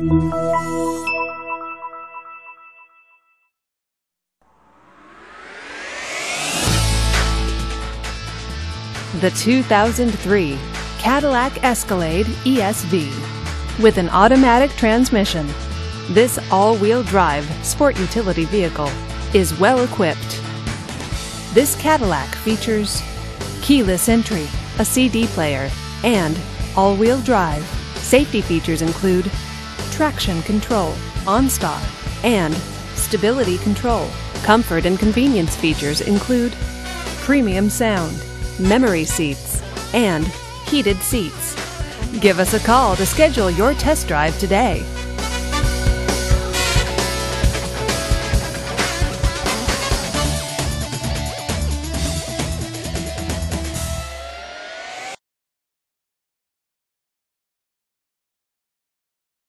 The 2003 Cadillac Escalade ESV. With an automatic transmission, this all-wheel drive sport utility vehicle is well equipped. This Cadillac features keyless entry, a CD player, and all-wheel drive. Safety features include traction control, OnStar, and stability control. Comfort and convenience features include premium sound, memory seats, and heated seats. Give us a call to schedule your test drive today.